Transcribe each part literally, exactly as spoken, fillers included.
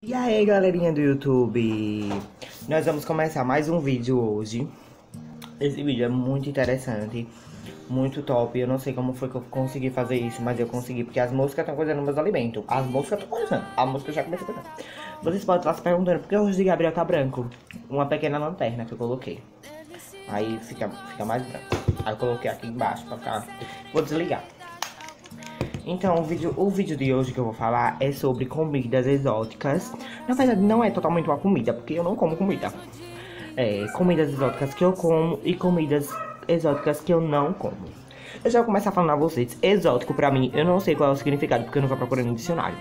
E aí, galerinha do YouTube, nós vamos começar mais um vídeo hoje. Esse vídeo é muito interessante, muito top. Eu não sei como foi que eu consegui fazer isso, mas eu consegui, porque as moscas estão coisando meus alimentos. As moscas estão coisando, a mosca já começou a coisar. Vocês podem estar se perguntando por que o rosto de Gabriel tá branco. Uma pequena lanterna que eu coloquei, aí fica, fica mais branco. Aí eu coloquei aqui embaixo pra ficar. Vou desligar. Então, o vídeo, o vídeo de hoje que eu vou falar é sobre comidas exóticas. Na verdade, não é totalmente uma comida, porque eu não como comida. É, comidas exóticas que eu como e comidas exóticas que eu não como. Eu já vou começar falando a vocês. Exótico pra mim, eu não sei qual é o significado, porque eu nunca procurei no dicionário.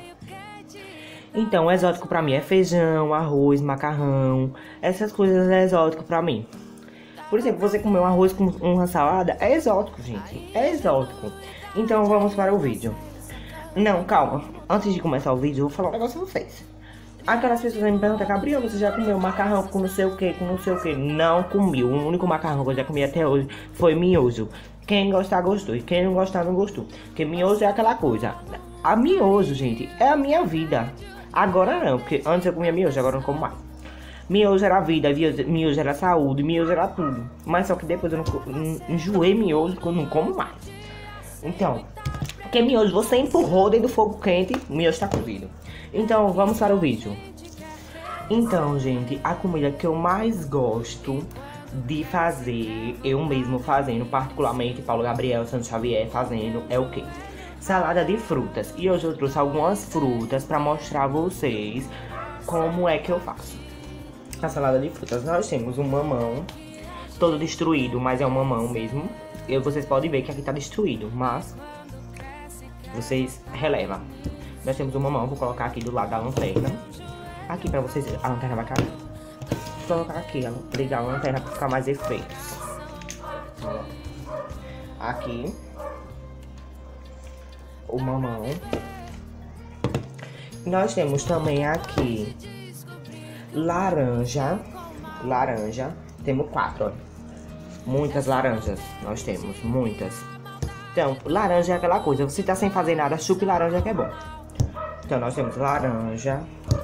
Então, exótico pra mim é feijão, arroz, macarrão. Essas coisas é exótico pra mim. Por exemplo, você comer um arroz com uma salada é exótico, gente. É exótico. Então vamos para o vídeo. Não, calma. Antes de começar o vídeo, eu vou falar um negócio pra vocês. Aquelas pessoas me perguntam, Gabriel, você já comeu macarrão com não sei o que, com não sei o que? Não comi. O único macarrão que eu já comi até hoje foi miojo. Quem gostar, gostou. E quem não gostar, não gostou. Porque miojo é aquela coisa. A miojo, gente, é a minha vida. Agora não, porque antes eu comia miojo, agora eu não como mais. Miojo era vida, miojo era saúde, miojo era tudo. Mas só que depois eu não enjoei miojo, que eu não como mais. Então, porque miojo você empurrou dentro do fogo quente, o miojo tá cozido. Então, vamos para o vídeo. Então, gente, a comida que eu mais gosto de fazer, eu mesmo fazendo, particularmente Paulo Gabriel Santos Xavier fazendo, é o quê? Salada de frutas. E hoje eu trouxe algumas frutas pra mostrar a vocês como é que eu faço a salada de frutas. Nós temos um mamão todo destruído, mas é um mamão mesmo. E vocês podem ver que aqui tá destruído, mas vocês relevam. Nós temos um mamão, vou colocar aqui do lado da lanterna. Aqui pra vocês verem, a lanterna vai cair. Vou colocar aqui, ó, ligar a lanterna pra ficar mais efeitos. Aqui o mamão. Nós temos também aqui laranja, laranja, temos quatro, ó. Muitas laranjas, nós temos, muitas. Então, laranja é aquela coisa, você tá sem fazer nada, chupe laranja que é bom. Então, nós temos laranja,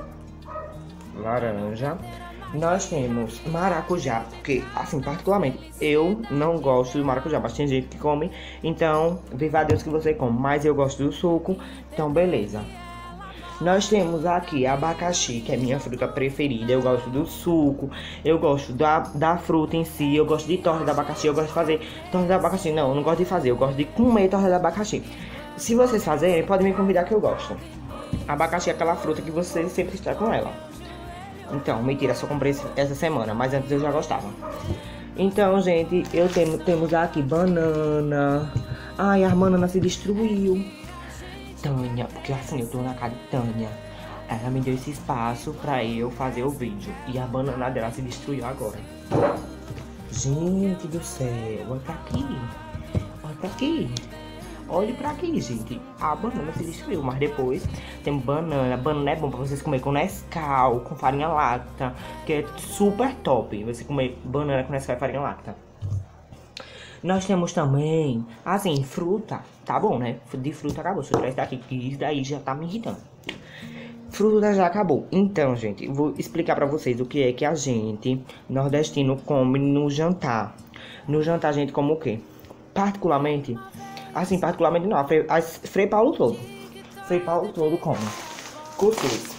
laranja. Nós temos maracujá, porque, assim, particularmente, eu não gosto do maracujá, mas tem gente que come. Então, viva a Deus que você come, mas eu gosto do suco, então beleza. Nós temos aqui abacaxi, que é minha fruta preferida. Eu gosto do suco, eu gosto da, da fruta em si, eu gosto de torta de abacaxi, eu gosto de fazer torta de abacaxi. Não, eu não gosto de fazer, eu gosto de comer torta de abacaxi. Se vocês fazerem, podem me convidar que eu gosto. Abacaxi é aquela fruta que você sempre está com ela. Então, mentira, só comprei essa semana, mas antes eu já gostava. Então, gente, eu tenho, temos aqui banana. Ai, a banana se destruiu. Tânia, porque assim, eu tô na casa de Tânia. Ela me deu esse espaço pra eu fazer o vídeo. E a banana dela se destruiu agora. Gente do céu, olha pra aqui. Olha pra aqui. Olha pra aqui, gente. A banana se destruiu, mas depois tem banana. Banana é bom pra vocês comer com Nescau, com farinha láctea, que é super top. Você comer banana com Nescau e farinha láctea. Nós temos também, assim, fruta. Tá bom, né? De fruta acabou. Se eu tirar isso daqui, que isso daí já tá me irritando. Fruta já acabou. Então, gente, vou explicar pra vocês o que é que a gente, nordestino, come no jantar. No jantar a gente come o quê? Particularmente, assim, particularmente não, a Frei, a Frei Paulo todo. Frei Paulo todo come cuscuz.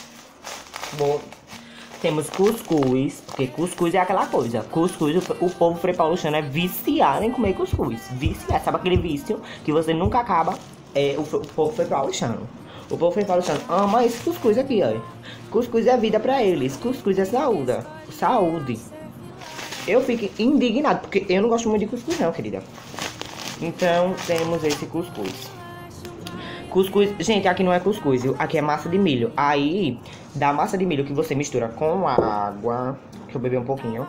Bom, temos cuscuz, porque cuscuz é aquela coisa. Cuscuz, o, o povo Frei Paulistano é viciado em comer cuscuz. Viciado, sabe aquele vício que você nunca acaba? É o, o povo Frei Paulistano. O povo Frei Paulistano ama esse cuscuz aqui, ó. Cuscuz é vida pra eles. Cuscuz é saúde. Saúde. Eu fico indignado, porque eu não gosto muito de cuscuz não, querida. Então, temos esse cuscuz. Cuscuz, gente, aqui não é cuscuz, aqui é massa de milho. Aí, da massa de milho que você mistura com a água. Deixa eu beber um pouquinho.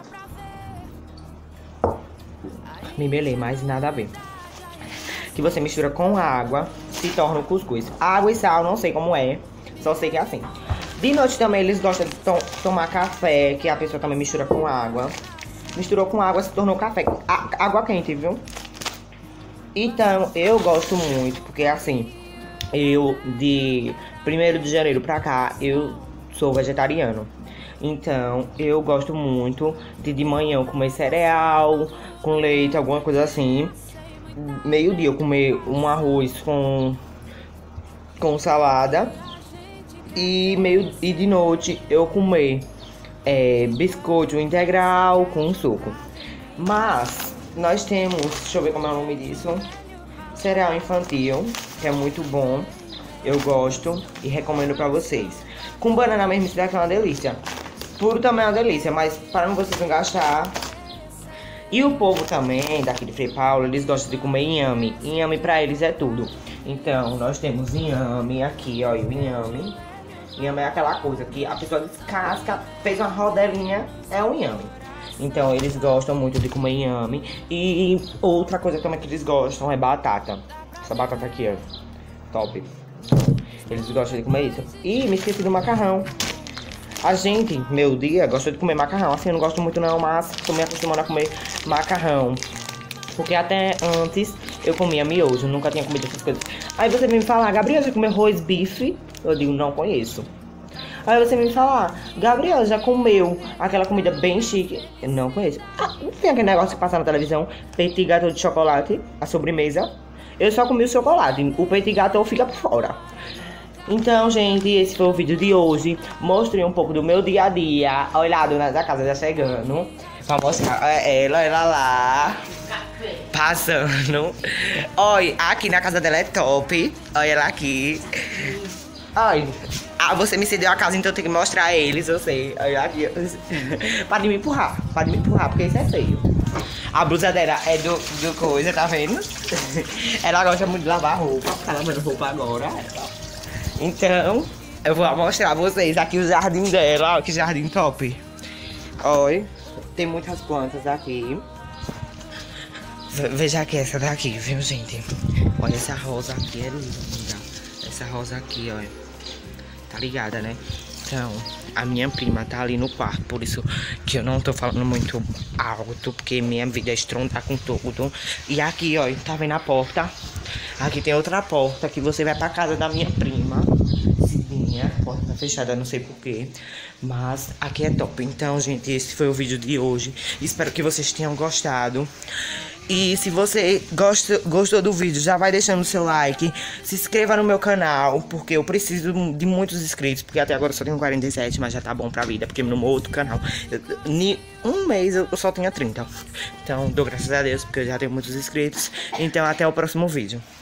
Me belei, mas nada a ver. Que você mistura com a água, se torna o cuscuz. Água e sal, não sei como é, só sei que é assim. De noite também eles gostam de to tomar café, que a pessoa também mistura com água. Misturou com água, se tornou café. A água quente, viu? Então, eu gosto muito, porque assim, eu de primeiro de janeiro pra cá, eu sou vegetariano. Então, eu gosto muito de de manhã eu comer cereal com leite, alguma coisa assim. Meio-dia eu comer um arroz com, com salada. E, meio, e de noite eu comer é, biscoito integral com suco. Mas nós temos, deixa eu ver como é o nome disso, cereal infantil, que é muito bom. Eu gosto e recomendo pra vocês. Com banana mesmo, isso daqui é uma delícia. Puro também é uma delícia, mas para não vocês não gastar. E o povo também, daqui de Frei Paulo, eles gostam de comer inhame. Inhame pra eles é tudo. Então, nós temos inhame aqui, ó, o inhame. Inhame é aquela coisa que a pessoa descasca, fez uma rodelinha, é o inhame. Então, eles gostam muito de comer inhame. E outra coisa também que eles gostam é batata. Essa batata aqui, ó, top. Eles gostam de comer isso. E me esqueci do macarrão. A gente, meu dia, gosta de comer macarrão. Assim, eu não gosto muito não, mas tô me acostumando a comer macarrão. Porque até antes eu comia miojo, nunca tinha comido essas coisas. Aí você vem me falar, Gabriel, já comeu arroz bife? Eu digo, não conheço. Aí você vem me falar, Gabriel, já comeu aquela comida bem chique? Eu não conheço. Ah, não tem aquele negócio que passa na televisão, petit gâteau de chocolate, a sobremesa? Eu só comi o chocolate, o petit gâteau fica por fora. Então, gente, esse foi o vídeo de hoje. Mostrei um pouco do meu dia a dia. Olha lá, a dona da casa já chegando. Pra mostrar ela, ela lá. Passando. Olha, aqui na casa dela é top. Olha ela aqui. Olha. Ah, você me cedeu a casa, então eu tenho que mostrar a eles, eu sei. Olha aqui. Para de me empurrar. Para de me empurrar, porque isso é feio. A blusa dela é do, do coisa, tá vendo? Ela gosta muito de lavar roupa. Tá lavando roupa agora. Então, eu vou mostrar a vocês aqui o jardim dela. Olha que jardim top. Olha, tem muitas plantas aqui. Veja aqui essa daqui, viu, gente? Olha, essa rosa aqui é linda. Essa rosa aqui, olha. Tá ligada, né? Então, a minha prima tá ali no quarto. Por isso que eu não tô falando muito alto, porque minha vida é estrondar com tudo. E aqui, ó, tá vendo a porta? Aqui tem outra porta que você vai pra casa da minha prima. Cidinha, a porta tá fechada, não sei porquê. Mas aqui é top. Então, gente, esse foi o vídeo de hoje. Espero que vocês tenham gostado. E se você gosta, gostou do vídeo, já vai deixando o seu like. Se inscreva no meu canal, porque eu preciso de muitos inscritos. Porque até agora eu só tenho quarenta e sete, mas já tá bom pra vida. Porque no meu outro canal, em um mês eu só tinha trinta. Então, dou graças a Deus, porque eu já tenho muitos inscritos. Então, até o próximo vídeo.